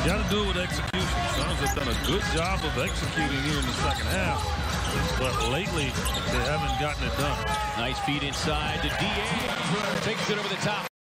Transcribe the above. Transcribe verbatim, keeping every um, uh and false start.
got to do it with execution. Suns have done a good job of executing here in the second half, but lately they haven't gotten it done. Nice feed inside to D A. Takes it over the top.